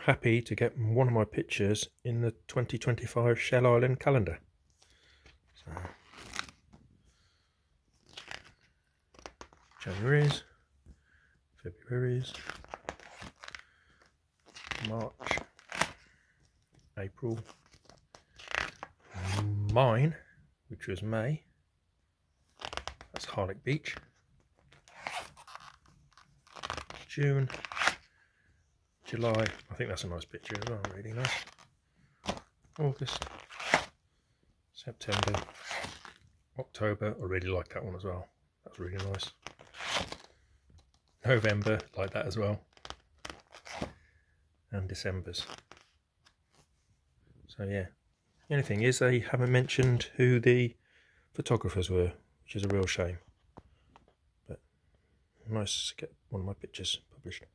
happy to get one of my pictures in the 2025 Shell Island calendar. So, January's, February's, March, April, mine, which was May, that's Harlech Beach, June, July, I think that's a nice picture as well, really nice, August, September, October, I really like that one as well, that's really nice, November, like that as well, and December's. So yeah, the only thing is they haven't mentioned who the photographers were, which is a real shame. But nice to get one of my pictures published.